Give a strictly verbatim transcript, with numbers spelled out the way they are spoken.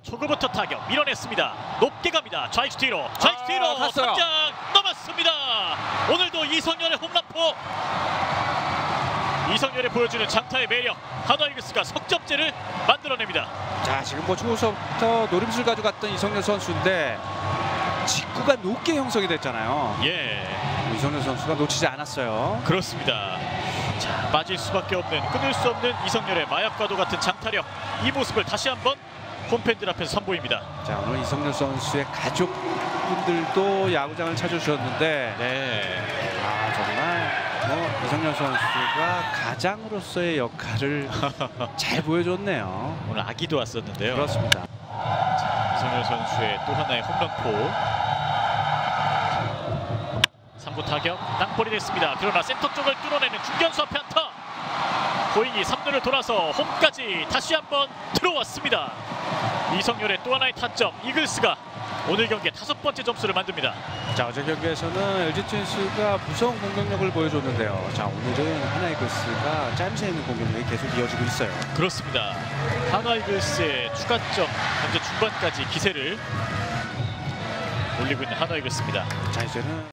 초구부터 타격 밀어냈습니다. 높게 갑니다. 좌익수 뒤로 좌익수 뒤로 아, 갔어요. 삼 장 넘었습니다. 오늘도 이성열의 홈런포. 이성열이 보여주는 장타의 매력. 한화이글스가 석점째를 만들어냅니다. 자, 지금 뭐 초구부터 노림수를 가져갔던 이성열 선수인데 직구가 높게 형성이 됐잖아요. 예, 이성열 선수가 놓치지 않았어요. 그렇습니다. 자, 빠질 수밖에 없는, 끊을 수 없는 이성열의 마약과도 같은 장타력. 이 모습을 다시 한번 홈팬들 앞에서 선보입니다. 자, 오늘 이성열 선수의 가족분들도 야구장을 찾아주셨는데 네, 아, 정말 뭐 이성열 선수가 가장으로서의 역할을 잘 보여줬네요. 오늘 아기도 왔었는데요. 그렇습니다. 자, 이성열 선수의 또 하나의 홈런포. 삼 구 타격 땅볼이 됐습니다. 그러나 센터 쪽을 뚫어내는 중견수 앞에 안타. 고잉이 삼 루를 돌아서 홈까지 다시 한번 들어왔습니다. 이성열의 또 하나의 타점. 이글스가 오늘 경기에 다섯 번째 점수를 만듭니다. 자, 어제 경기에서는 엘지 트윈스가 무서운 공격력을 보여줬는데요. 자, 오늘은 하나이글스가 짜임새 있는 공격력이 계속 이어지고 있어요. 그렇습니다. 한화이글스의 추가점 현재 중반까지 기세를 올리고 있는 한화이글스입니다. 자, 이제는